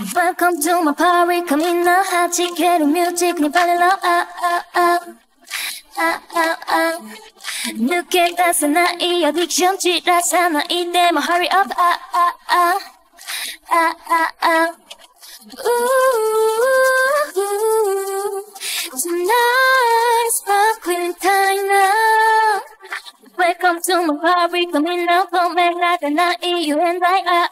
Welcome to my party. Come in now, 하지 get music. 네 발로 늦게 가서 나의 addiction 지라잖아 이대만 hurry up Tonight is sparkling time now. Welcome to my party. Come in now, come back like a night. You and I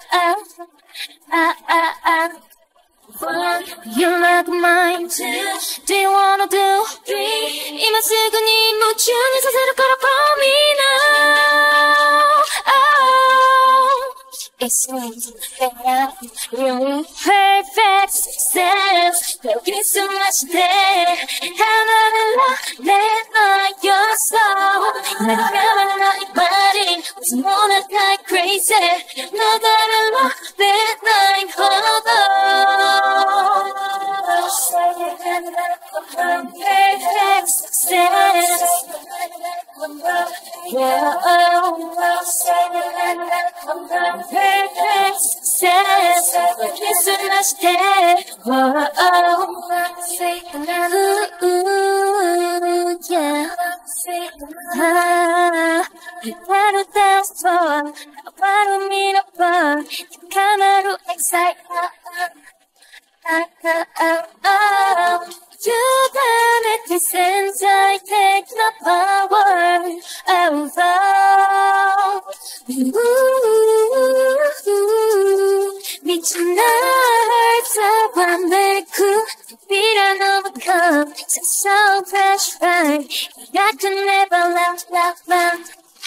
One, you like mine too. Do you wanna do three? 이만 쓰고 네 무춘이 사세로 걸어 for me now. It seems that I'm really perfect success. 여기 숨마실 때 하나는 너였어. 나를 가만 너의 body 무슨 모난 다 crazy. 너다른 love that night hold on. Perfect success. Yeah, perfect success. 여기 숨마실 때 yeah. 바로 dance floor 바로 밀어봐 하나로 excite You done it since I take the power 미친 날 잡아내고 Beat overcome so fresh right I could never love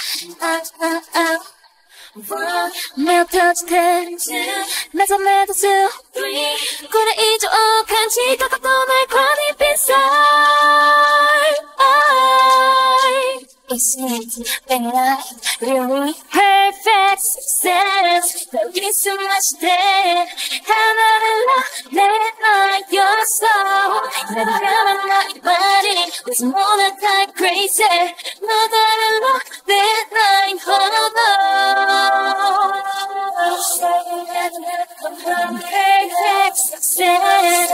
One, 매일 touch ten 내서 매도 two, three 그래 이제 간지 가깝던 날 관입 inside It seems that I really perfect success 여기 숨마실 때 하나는 너였어 나를 가만 너의 body was more than that crazy 너다른 love that night hold on perfect success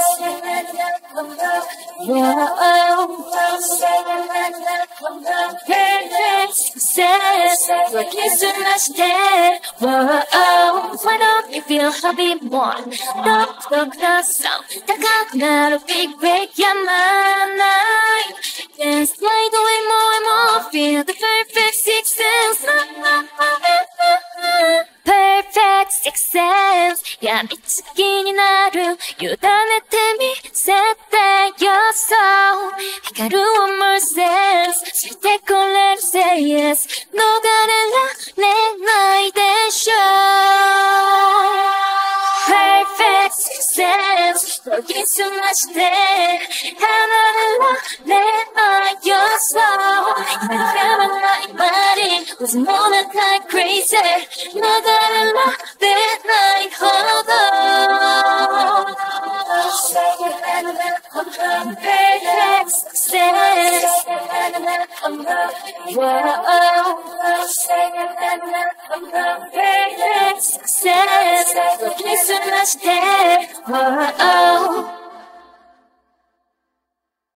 Perfect success 여기 숨마실 때 Why don't you feel happy more 똑똑했어 다가온 나로 big break your mind Dance like the way more and more Feel the perfect success Perfect success 야 미치긴 나를 유단했대 미세대였어 I got one more sense 쓸데고 let it say yes 너가 내 나의 대쇼 Perfect success 여기 숨마실 때 하나는 너였어 나를 가만 너의 body was more than that crazy 너다른 love that night hold on Perfect success Perfect success 여기 숨마실 때